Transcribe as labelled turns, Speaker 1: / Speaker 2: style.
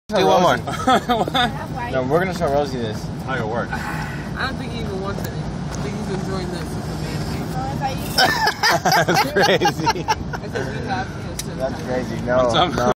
Speaker 1: Do one more.
Speaker 2: No, we're gonna show Rosie this.
Speaker 1: How it work?
Speaker 3: I don't think he even wants it. I think he's enjoying this as a man.
Speaker 1: That's crazy.
Speaker 3: I said we have.
Speaker 2: That's crazy. No.